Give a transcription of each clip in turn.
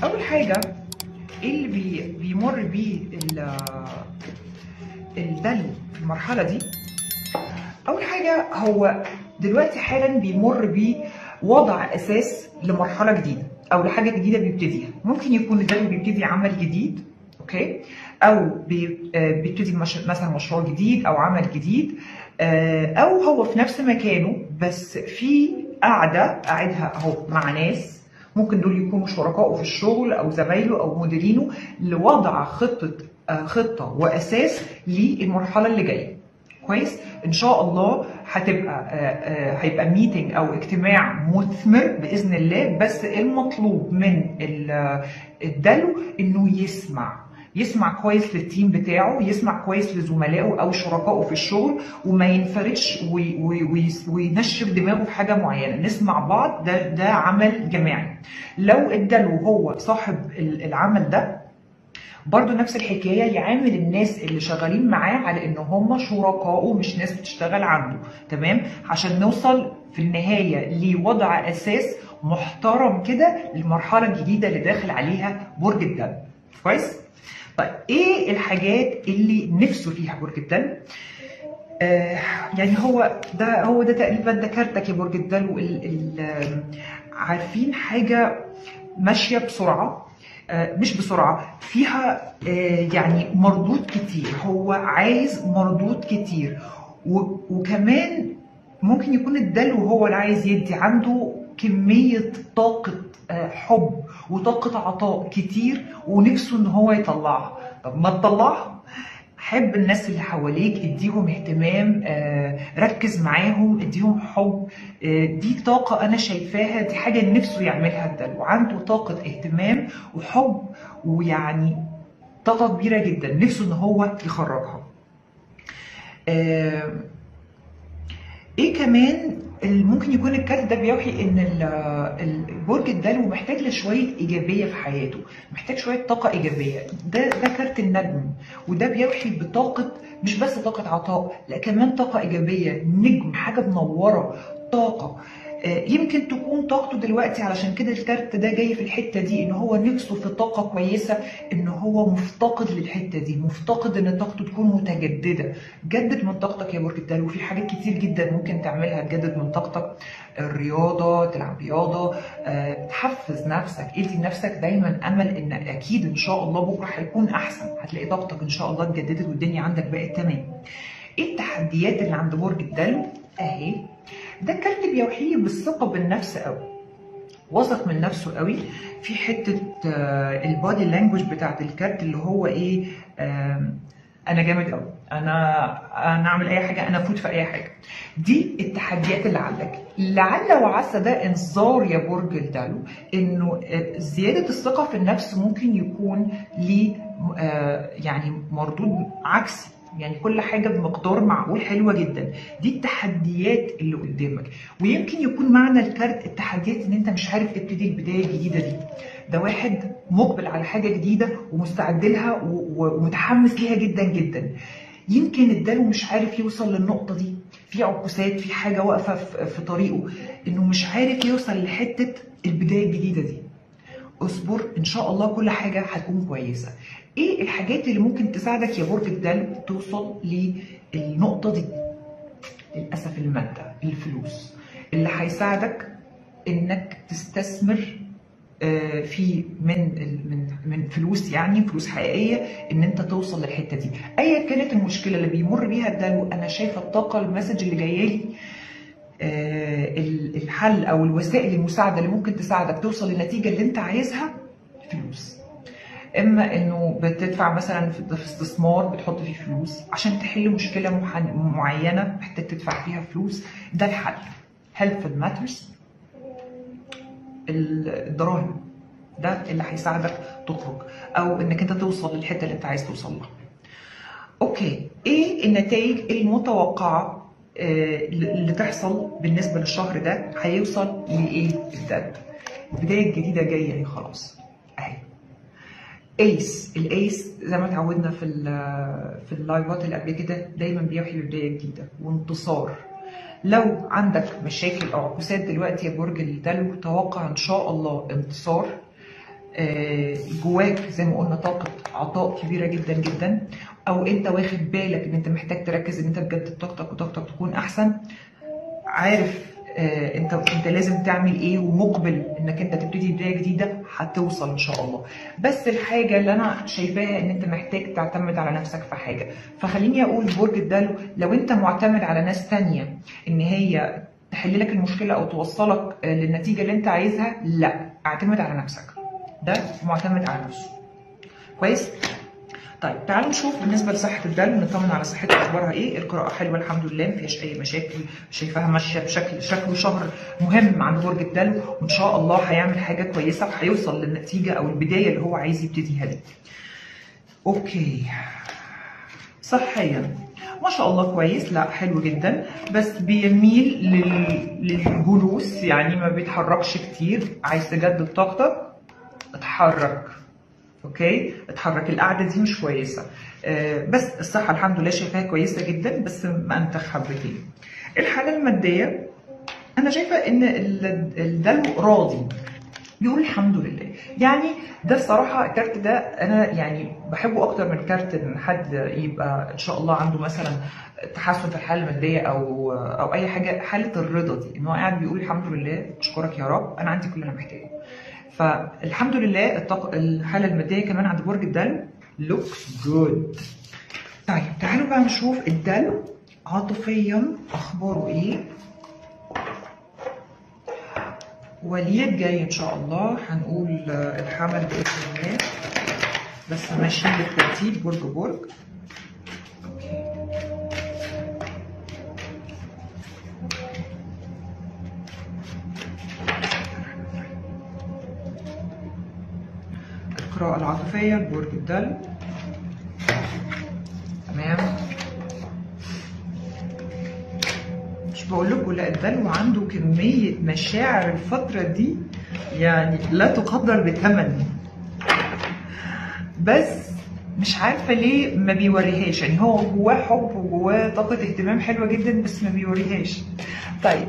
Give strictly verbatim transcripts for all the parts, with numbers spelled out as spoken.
اول حاجه ايه اللي بي بيمر بيه الدلو في المرحله دي؟ اول حاجه هو دلوقتي حالا بيمر بيه وضع اساس لمرحله جديده او لحاجه جديده بيبتديها. ممكن يكون الدلو بيبتدي عمل جديد، اوكي، او بيبتدي مثلا مشروع جديد او عمل جديد، او هو في نفس مكانه بس في قاعده قاعدها اهو مع ناس، ممكن دول يكونوا شركائه في الشغل او زمايله او مديرينه، لوضع خطه خطه واساس للمرحله اللي جايه. كويس؟ ان شاء الله هتبقى هيبقى ميتنج او اجتماع مثمر باذن الله، بس المطلوب من الدلو انه يسمع يسمع كويس للتيم بتاعه، يسمع كويس لزملائه او شركائه في الشغل، وما ينفردش وينشف دماغه في حاجه معينه. نسمع بعض، ده ده عمل جماعي. لو الدلو هو صاحب العمل ده، برضو نفس الحكايه، يعامل الناس اللي شغالين معاه على ان هم شركائه مش ناس بتشتغل عنده، تمام؟ عشان نوصل في النهايه لوضع اساس محترم كده للمرحله الجديده اللي داخل عليها برج الدلو. كويس؟ طيب ايه الحاجات اللي نفسه فيها برج الدلو؟ آه يعني هو ده هو ده تقريبا ده كارتك يا برج الدلو. عارفين حاجه ماشيه بسرعه، آه مش بسرعه، فيها آه يعني مردود كتير، هو عايز مردود كتير، وكمان ممكن يكون الدلو هو اللي عايز يدي، عنده كميه طاقه آه حب وطاقه عطاء كتير ونفسه ان هو يطلعها. طب ما تطلعها، حب الناس اللي حواليك، اديهم اهتمام، آه، ركز معاهم، اديهم حب. آه، دي طاقة انا شايفاها، دي حاجة نفسه يعملها الدلو، عنده طاقة اهتمام وحب، ويعني طاقة كبيرة جدا نفسه ان هو يخرجها. آه، ايه كمان ممكن يكون الكارت ده بيوحي ان برج الدلو محتاج لشويه ايجابيه في حياته، محتاج شويه طاقه ايجابيه. ده ده كارت النجم، وده بيوحي بطاقه، مش بس طاقه عطاء، لا كمان طاقه ايجابيه، نجم، حاجه منوره، طاقه. يمكن تكون طاقته دلوقتي، علشان كده الكارت ده جاي في الحته دي، ان هو نفسه في طاقه كويسه، ان هو مفتقد للحته دي، مفتقد ان طاقته تكون متجدده. جدد من طاقتك يا برج الدلو، في حاجات كتير جدا ممكن تعملها تجدد من طاقتك. الرياضه، تلعب رياضه، أه، تحفز نفسك، ادي لنفسك دايما امل ان اكيد ان شاء الله بكره هيكون احسن، هتلاقي طاقتك ان شاء الله اتجددت والدنيا عندك بقت تمام. ايه التحديات اللي عند برج الدلو؟ اهي ده كارت بيوحيه بالثقه بالنفس قوي، واثق من نفسه قوي. في حته البادي لانجوج بتاعت الكارت اللي هو ايه، انا جامد قوي، انا انا اعمل اي حاجه، انا افوت في اي حاجه. دي التحديات اللي عندك. لعل وعسى ده انذار يا برج الدلو انه زياده الثقه في النفس ممكن يكون ليه يعني مردود عكسي، يعني كل حاجه بمقدار معقول حلوه جدا. دي التحديات اللي قدامك، ويمكن يكون معنى الكارت التحديات ان انت مش عارف تبتدي البدايه الجديده دي. ده واحد مقبل على حاجه جديده ومستعد لها ومتحمس ليها جدا جدا. يمكن الدلو مش عارف يوصل للنقطه دي، في عكوسات، في حاجه واقفه في طريقه، انه مش عارف يوصل لحته البدايه الجديده دي. اصبر، ان شاء الله كل حاجه هتكون كويسه. ايه الحاجات اللي ممكن تساعدك يا برج الدلو توصل للنقطه دي؟ للاسف الماده، الفلوس، اللي هيساعدك انك تستثمر في من من من فلوس، يعني فلوس حقيقيه، ان انت توصل للحته دي. ايا كانت المشكله اللي بيمر بيها الدلو، انا شايفه الطاقه، المسج اللي جايه لي، الحل او الوسائل المساعده اللي ممكن تساعدك توصل للنتيجه اللي انت عايزها، فلوس. اما انه بتدفع مثلا في استثمار، بتحط فيه فلوس عشان تحل مشكله معينه محتاج تدفع فيها فلوس، ده الحل. هيلث ماترز، الدراهم، ده اللي هيساعدك تخرج او انك انت توصل للحته اللي انت عايز توصل لها. اوكي، ايه النتائج المتوقعه اللي تحصل بالنسبه للشهر ده؟ هيوصل لايه الدلو؟ البدايه الجديده جايه اهي، خلاص اهي. ايس، الايس زي ما اتعودنا في في اللايفات اللي قبل كده دايما بيوحي ببدايه جديده وانتصار. لو عندك مشاكل او عكوسات دلوقتي يا برج الدلو، توقع ان شاء الله انتصار. جواك زي ما قلنا طاقه عطاء كبيره جدا جدا، او انت واخد بالك ان انت محتاج تركز ان انت تجدد طاقتك وطاقتك تكون احسن، عارف آه انت انت لازم تعمل ايه، ومقبل انك انت تبتدي بدايه جديده هتوصل ان شاء الله. بس الحاجه اللي انا شايفاها ان انت محتاج تعتمد على نفسك في حاجه. فخليني اقول برج الدلو، لو انت معتمد على ناس تانية ان هي تحل لك المشكله او توصلك آه للنتيجه اللي انت عايزها، لا، اعتمد على نفسك. ده معتمد على نفسه. كويس؟ طيب تعالوا نشوف بالنسبه لصحه الدلو، نطمن على صحته اخبارها ايه. القراءه حلوه الحمد لله، ما فيهاش اي مشاكل، شايفاها ماشيه بشكل شكله شهر مهم عند برج الدلو، وان شاء الله هيعمل حاجه كويسه وهيوصل للنتيجه او البدايه اللي هو عايز يبتديها دي. اوكي. صحيا ما شاء الله كويس، لا حلو جدا، بس بيميل لل... للجلوس، يعني ما بيتحركش كتير. عايز تجدد طاقتك اتحرك. اوكي، اتحرك. القعده دي مش كويسه. آه بس الصحه الحمد لله شايفاها كويسه جدا، بس مأنتخ حبتين. الحاله الماديه انا شايفه ان الدلو راضي، بيقول الحمد لله. يعني ده الصراحه الكارت ده انا يعني بحبه اكتر من كارت ان حد يبقى ان شاء الله عنده مثلا تحسن في الحاله الماديه او او اي حاجه. حاله الرضا دي ان هو قاعد بيقول الحمد لله، اشكرك يا رب، انا عندي كل اللي انا محتاجه. فالحمد لله الطاقة الحالة المادية كمان عند برج الدلو looks good. طيب تعالوا بقى نشوف الدلو عاطفيا اخباره ايه. وليد جاي ان شاء الله، هنقول الحمل باذن الله، بس ماشيين بالترتيب برج برج. القراءة العاطفية برج الدلو. تمام. مش بقول لكم لا، الدلو عنده كمية مشاعر الفترة دي يعني لا تقدر بثمن، بس مش عارفة ليه ما بيوريهاش. يعني هو جواه حب وجواه طاقة اهتمام حلوة جدا، بس ما بيوريهاش. طيب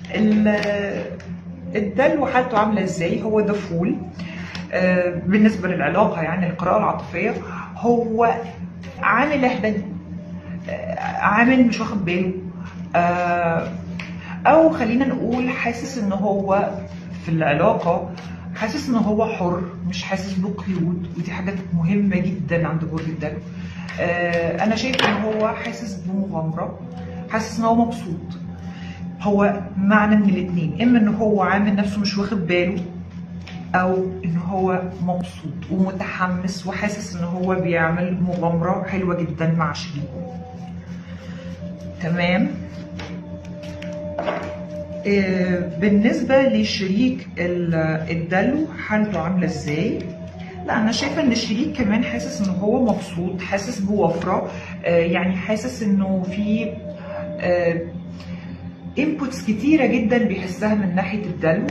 الدلو حالته عاملة ازاي؟ هو ده فول. آه بالنسبة للعلاقة، يعني القراءة العاطفية، هو عامل اهبل، آه عامل مش واخد باله، آه او خلينا نقول حاسس ان هو في العلاقة حاسس ان هو حر، مش حاسس بقيود، ودي حاجة مهمة جدا عند برج الدلو. آه انا شايف ان هو حاسس بمغامرة، حاسس ان هو مبسوط. هو معنى من الاتنين، اما ان هو عامل نفسه مش واخد باله، او ان هو مبسوط ومتحمس وحاسس ان هو بيعمل مغامرة حلوة جدا مع شريكه. تمام. بالنسبة لشريك الدلو حالته عاملة ازاي؟ لا انا شايفة ان الشريك كمان حاسس ان هو مبسوط، حاسس بوفرة، يعني حاسس انه في انبوتس كتيرة جدا بيحسها من ناحية الدلو.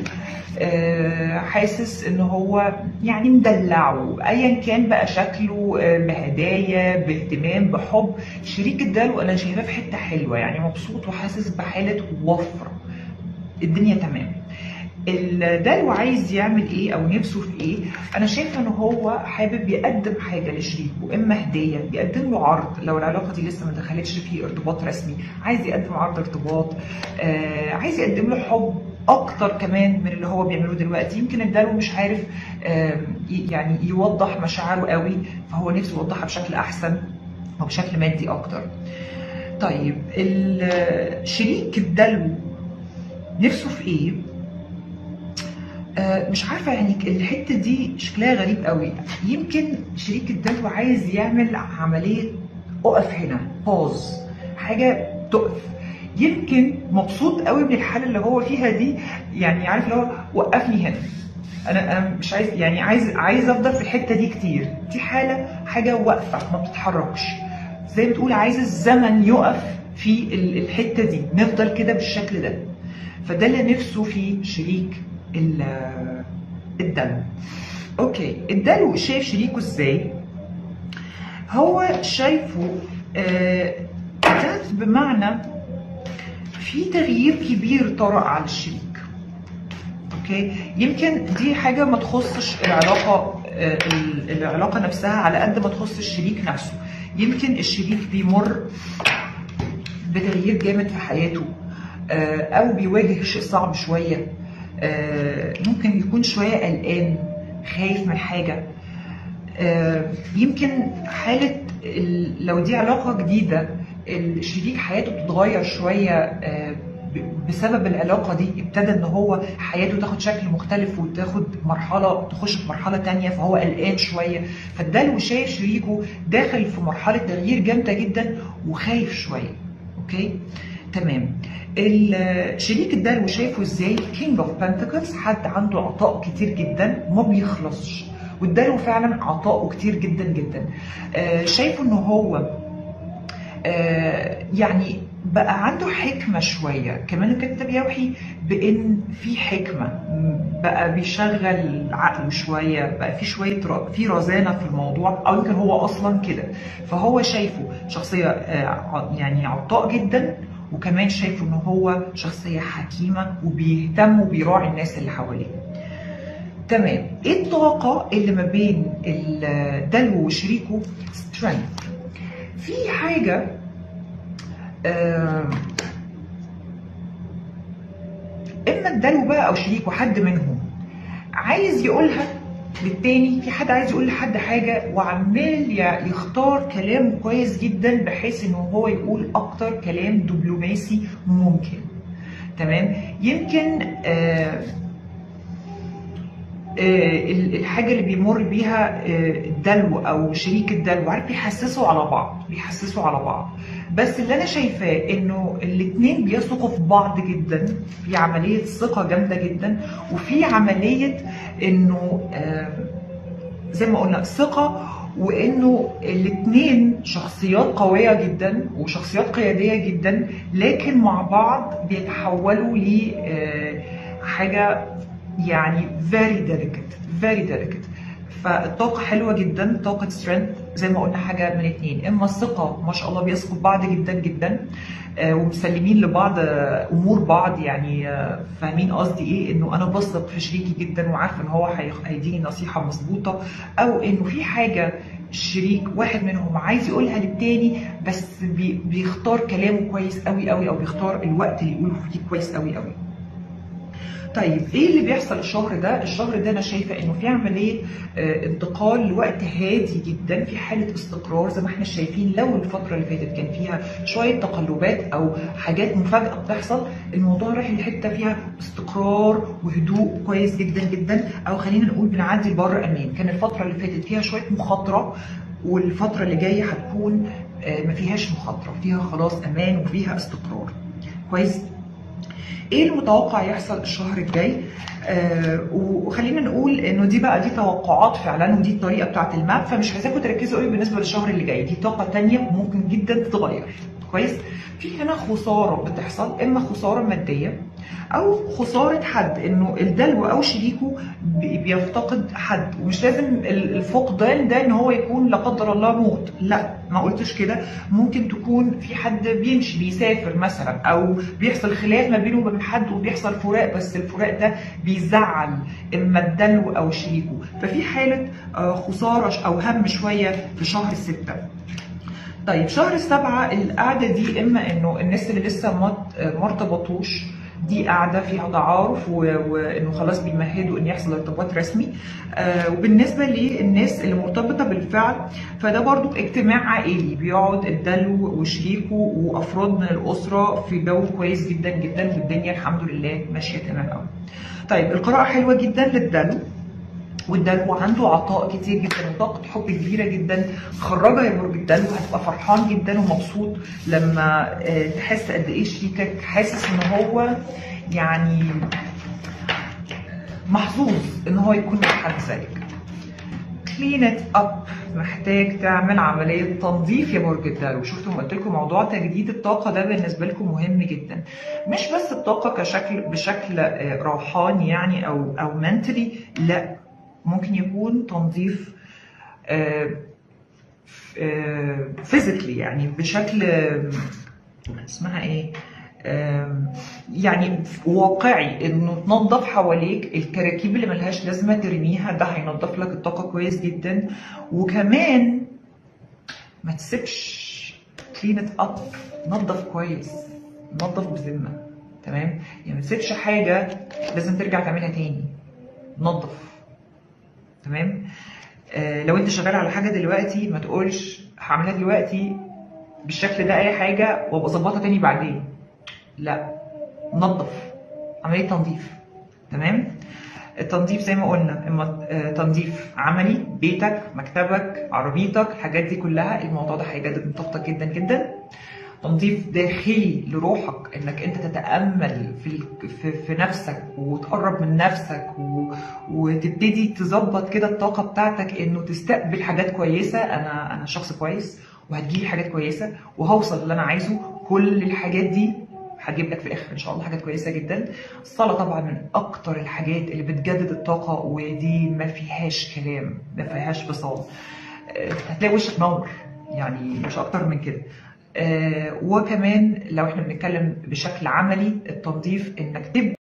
حاسس ان هو يعني مدلعه ايا كان بقى شكله، بهدايا، باهتمام، بحب. شريك الدلو انا شايفاه في حته حلوه، يعني مبسوط وحاسس بحاله وفره، الدنيا تمام. الدلو عايز يعمل ايه او نفسه في ايه؟ انا شايفه ان هو حابب يقدم حاجه لشريكه، اما هديه، بيقدم له عرض لو العلاقه دي لسه ما دخلتش في ارتباط رسمي، عايز يقدم عرض ارتباط، آه عايز يقدم له حب اكتر كمان من اللي هو بيعمله دلوقتي. يمكن الدلو مش عارف آه يعني يوضح مشاعره قوي، فهو نفسه يوضحها بشكل احسن او بشكل مادي اكتر. طيب شريك الدلو نفسه في ايه؟ آه مش عارفه، يعني الحته دي شكلها غريب قوي. يمكن شريك الدلو عايز يعمل عمليه اقف هنا، باوز، حاجه تقف. يمكن مبسوط قوي من الحاله اللي هو فيها دي، يعني عارف اللي هو وقفني هنا، انا انا مش عايز، يعني عايز عايز افضل في الحته دي كتير. دي حاله حاجه واقفه ما بتتحركش، زي ما بتقول عايز الزمن يقف في الحته دي، نفضل كده بالشكل ده. فده اللي نفسه فيه شريك الدلو. اوكي، الدلو شايف شريكه ازاي؟ هو شايفه آه بمعنى في تغيير كبير طرأ على الشريك. اوكي. يمكن دي حاجه ما تخصش العلاقه العلاقه نفسها على قد ما تخص الشريك نفسه. يمكن الشريك بيمر بتغيير جامد في حياته، او بيواجه شيء صعب شويه، ممكن يكون شويه قلقان خايف من حاجه. يمكن حاله لو دي علاقه جديده الشريك حياته بتتغير شويه بسبب العلاقه دي، ابتدى ان هو حياته تاخد شكل مختلف وتاخد مرحله تخش في مرحله تانية، فهو قلقان شويه. فالدلو شايف شريكه داخل في مرحله تغيير جامده جدا وخايف شويه. اوكي تمام. الشريك الدلو شايفه ازاي؟ كينج اوف بنتكلز، حد عنده عطاء كتير جدا ما بيخلصش، والدلو فعلا عطاؤه كتير جدا جدا. شايفه ان هو يعني بقى عنده حكمة شوية. كمان الكتاب يوحي بأن في حكمة، بقى بيشغل عقله شوية، بقى في شوية في رزانة في الموضوع، أو يمكن هو أصلا كده. فهو شايفه شخصية يعني عطاء جدا، وكمان شايفه ان هو شخصية حكيمة وبيهتم وبيراعي الناس اللي حواليه. تمام. ايه الطاقة اللي ما بين الدلو وشريكه؟ strength. في حاجة آه اما الدلو بقى او شريكه حد منهم عايز يقولها للتاني، في حد عايز يقول لحد حاجه وعمال يختار كلام كويس جدا بحيث ان هو يقول اكتر كلام دبلوماسي ممكن. تمام. يمكن آه آه الحاجه اللي بيمر بيها آه الدلو او شريك الدلو، عارف بيحسسوا على بعض بيحسسوا على بعض بس اللي انا شايفاه انه الاثنين بيثقوا في بعض جدا، في عمليه ثقه جامده جدا، وفي عمليه انه آه زي ما قلنا ثقه، وانه الاثنين شخصيات قويه جدا وشخصيات قياديه جدا، لكن مع بعض بيتحولوا ل آه حاجه يعني very delicate very delicate. فالطاقة حلوة جدا، طاقة سترينث زي ما قلنا حاجة من اتنين، اما الثقة ما شاء الله بيثقوا في بعض جدا جدا آه ومسلمين لبعض آه امور بعض، يعني آه فاهمين قصدي ايه، انه انا بثق في شريكي جدا وعارفه ان هو هيديني نصيحة مظبوطة، او انه في حاجة الشريك واحد منهم عايز يقولها للتاني بس بي بيختار كلامه كويس قوي قوي، او بيختار الوقت اللي يقوله فيه كويس قوي قوي. طيب ايه اللي بيحصل الشهر ده؟ الشهر ده انا شايفه انه في عمليه اه انتقال لوقت هادي جدا، في حاله استقرار زي ما احنا شايفين. لو الفتره اللي فاتت كان فيها شويه تقلبات او حاجات مفاجاه بتحصل، الموضوع رايح لحته فيها استقرار وهدوء كويس جدا جدا، او خلينا نقول بنعدي لبر امان. كان الفتره اللي فاتت فيها شويه مخاطره، والفتره اللي جايه هتكون اه ما فيهاش مخاطره، فيها خلاص امان وفيها استقرار كويس. ايه المتوقع يحصل الشهر الجاي؟ آه وخلينا نقول انه دي بقى دي توقعات فعلا، ودي الطريقه بتاعت الماب، فمش عايزاكم تركزوا قوي بالنسبه للشهر اللي جاي، دي طاقه تانية ممكن جدا تتغير كويس. في هنا خساره بتحصل، اما خساره ماديه او خساره حد، انه الدلو او شريكه بيفتقد حد. ومش لازم الفقدان ده ان هو يكون لا قدر الله موت، لا ما قلتش كده، ممكن تكون في حد بيمشي بيسافر مثلا، او بيحصل خلاف ما بينه وبين حد وبيحصل فراق، بس الفراق ده بيزعل اما الدلو او شريكه، ففي حاله خساره او هم شويه في شهر ستة. طيب شهر سبعة القعده دي اما انه الناس اللي لسه ما ارتبطوش دي قاعده فيها تعارف وانه خلاص بيمهدوا ان يحصل ارتباط رسمي. آه وبالنسبه للناس اللي مرتبطه بالفعل فده برضو اجتماع عائلي، بيقعد الدلو وشريكه وافراد من الاسره في جو كويس جدا جدا، والدنيا الحمد لله ماشيه تمام قوي. طيب القراءه حلوه جدا للدلو، والدلو عنده عطاء كتير جدا وطاقه حب كبيره جدا. خرجها يا برج الدلو، هتبقى فرحان جدا ومبسوط لما تحس قد ايه شريكك حاسس ان هو يعني محظوظ ان هو يكون مع حد زيك. كلين ات اب، محتاج تعمل عمليه تنظيف يا برج الدلو. شفتوا قلت لكم موضوع تجديد الطاقه ده بالنسبه لكم مهم جدا، مش بس الطاقه كشكل بشكل روحاني يعني او او منتلي، لا ممكن يكون تنظيف فيزيكلي يعني بشكل اسمها ايه آم، يعني واقعي انه تنظف حواليك الكراكيب اللي ملهاش لازمه ترميها، ده هينظف لك الطاقه كويس جدا. وكمان ما تسيبش، كلين ات اب، نظف كويس، نظف بذمه. تمام؟ يعني ما تسيبش حاجه لازم ترجع تعملها تاني، نظف. تمام؟ آه لو انت شغال على حاجه دلوقتي ما تقولش هعملها دلوقتي بالشكل ده اي حاجه وابقى اظبطها تاني بعدين. لا، نظف، عمليه تنظيف. تمام؟ التنظيف زي ما قلنا، اما آه، تنظيف عملي، بيتك، مكتبك، عربيتك، الحاجات دي كلها، الموضوع ده هيجدد من طاقتك جدا جدا. تنظيف داخلي لروحك، انك انت تتامل في ال- في, في نفسك وتقرب من نفسك و... وتبتدي تظبط كده الطاقه بتاعتك، انه تستقبل حاجات كويسه. انا انا شخص كويس وهتجيلي حاجات كويسه وهوصل اللي انا عايزه. كل الحاجات دي هتجيب لك في الاخر ان شاء الله حاجات كويسه جدا. الصلاه طبعا من اكتر الحاجات اللي بتجدد الطاقه، ودي ما فيهاش كلام، ما فيهاش فصال. آه، هتلاقي وشك نور، يعني مش اكتر من كده. آه، وكمان لو احنا بنتكلم بشكل عملي، التنظيف انك تبدا